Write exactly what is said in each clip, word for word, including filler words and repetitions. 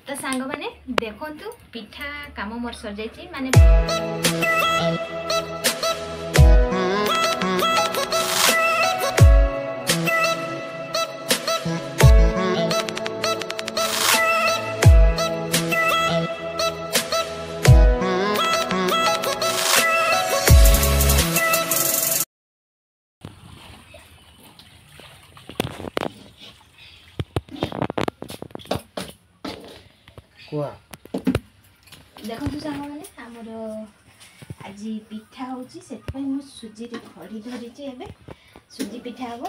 तो सांग माने देखंतु पिठा काम मोर सर जाई माने देखो सांग मैंने आमर आज पिठा हूँ से सुजी खड़ी धरी सुजी पिठा हम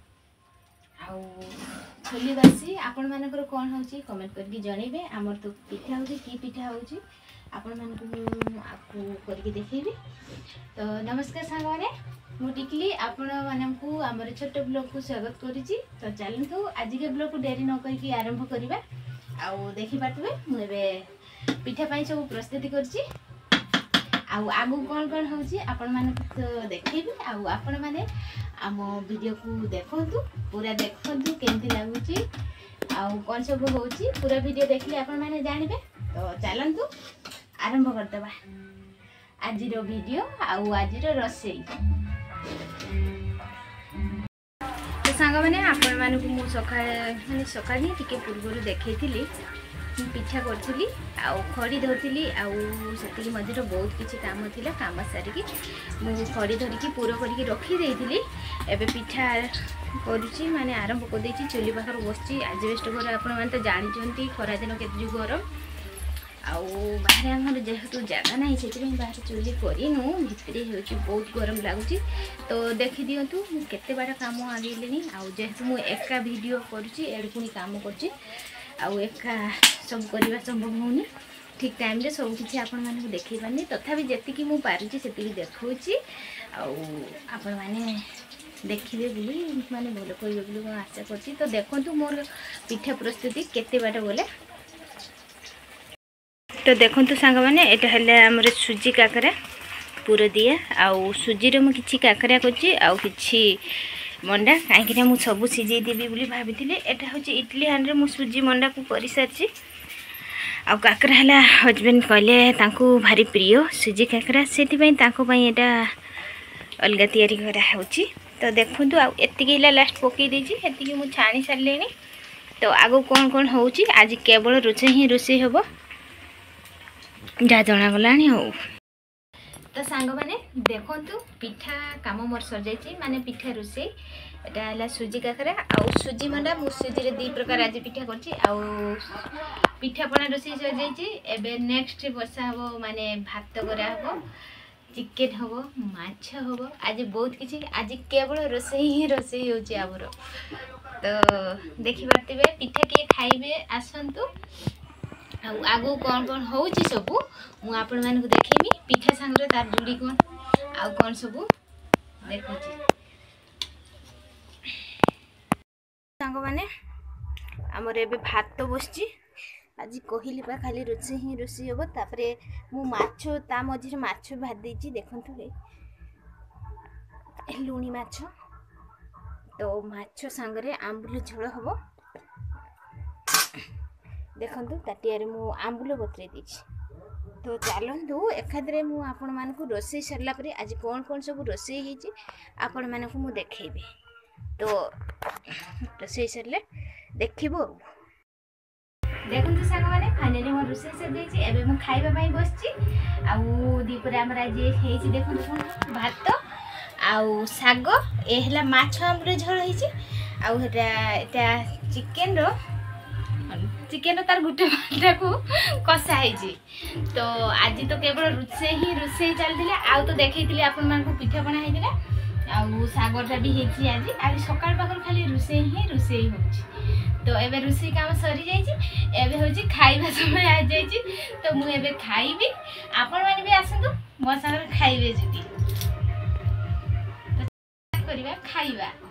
आोली बासी आपण मानकर कौन हो कमेंट करके जनइबे। आमर तो पिठा हूँ कि पिठा हूँ आपण मानक आपको करके देखिए। तो नमस्कार सांग मैंने मु टिकली आपण मानू आमर छोट ब्लॉग को स्वागत करुच्ची। तो चलतु आज के ब्लॉग को डेरी न करके आरंभ करवा। आउ देखी पारे मुझे पिठा पाई सब प्रस्तुति करछि आउ आगु कौन कौन होछि आपण माने तो देखैबे। आउ आपण माने आम वीडियो को देखंतु पूरा देखंतु केमती लागुछि आउ कौन सब होछि पूरा वीडियो देखले आपण माने जानिबे। तो चलंतु आरंभ करदबा आज रो वीडियो आउ आज रो रसेई। तो सांग माने आपण मानकु मु सका माने सका ही टिके पूर्व देखैथिली पिठा करी आउ खड़ी धरती आती मझे बहुत किसी काम थिला काम सारिकी मु खड़ी धरिकी पूरा करके रखीदे एबे पिठा करुच्ची माने आरंभ कर देछि। चुली पाखर बसची आजबेस्ट घर आपण माने तो जानी खरा दिन केते जो गरम आउ बाहर आमर जेहेतु जगह ना से बाहर चुली करूँ भितरे हो बहुत गरम लगुच। तो देखी दिंतु केते बार काम आगे आउ जेहेतु मु एका वीडियो करुच्ची एडे पुणी काम करछि आउ एका सब करवा संभव होनी ठीक टाइम रे सब किसी आपण माने देखै पानी तथापि जेतिकी मु पारुची सेतिकी देखौची आउ आपण माने देखिबे बोली माने भलो कइबे बोली को आशा करछी। तो देखंतु मोर पिठा प्रस्तुति केते बाटा बोले। तो देखंतु सांग माने एटा हले हमरे सुजी काकरा पूरा दिया आउ सुजी रे मु किछि काकरा करछि आउ किछि मंडा कहीं मुझे सब सीझे देवी बोली भाभी। एटा हूँ इडली हांड मु सुजी मंडा को कर सारी आ काकरा है हजबैंड कहले भारी प्रिय सुजी काकरा से यहाँ अलग तैयारी करा। तो देखु आती लास्ट पकई देती मुझे छाणी सारे। तो आगो कौन कौन हो आज केवल रोचे ही रोसे हम जहाँ जनागला हो। तो सांग माने देखंतु पिठा काम मोर सर जाई माने पिठा रोसे एटा हला सुजी काकरा आउ सुजी मंडा मु सुजी रे दी प्रकार आज पिठा करछि आउ पिठा पणा रोसे सर जाई। एबे नेक्स्ट बसा हबो माने भात करा हबो चिकेन हबो माछ हबो आज बहुत किछि आज केवल रोसे ही रोसे होछि आमरो। तो देखि बारतिबे पिठा के खाइबे आसंतु आउ आगो कौन कौन होउछि सबु मु आपण मानकु देखेमी पिठा संगरे तार जुड़ी कौन आउ कौन सबु देखुछि। सांग माने हमर एबे भात तो बसछि आज कहिली पा खाली रोसे ही रोसी होबो। तापरे मु माछो ता मझिर माछो भात देछि देखंतु रे लुणी माछो। तो माछो संगरे आंबुल झोल होबो देखंतु ताटिया मु आंबुल बतरे देछि। तो चलतु एकादरे मु आपण मानकु रोसे सरला परे आज कौन कौन सब रोसे हेछि आपण मानकु मु देखेबे। तो रोसे सरले देखिबो। देखंतु सांग माने फाइनली मो रोसे सर देछि एबे मु खाइबा पई बसछि आउ दीपरे हमर आज हेछि देखंतु भात आउ साग ए हला माछ आंबुल झोल हेछि आउ हेटा एटा चिकेन रो चिकेन तार गुटे भाटा को कषा है। तो आज तो केवल रोसे ही रोसे चलते आउ तो देखी आपण मान पिठा पणा होता आउ सागरटा भी होती आज आज सकाल पाखर खाली रोसे ही रोसे हो। तो एबे रोसे काम सरी जाइए एबे हो खाइबा समय आ जाइए। तो मु एबे खाइबी आपण माने भी आसतु मो संगे खाइबे जदी तो करबा खाइबा।